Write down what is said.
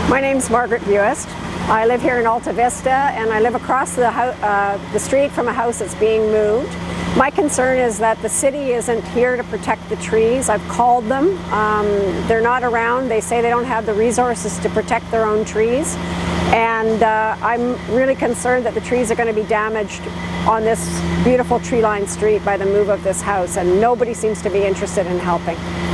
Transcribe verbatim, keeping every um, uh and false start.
My name's Margaret Buist. I live here in Alta Vista, and I live across the, uh, the street from a house that's being moved. My concern is that the city isn't here to protect the trees. I've called them. Um, they're not around. They say they don't have the resources to protect their own trees. And uh, I'm really concerned that the trees are going to be damaged on this beautiful tree-lined street by the move of this house, and nobody seems to be interested in helping.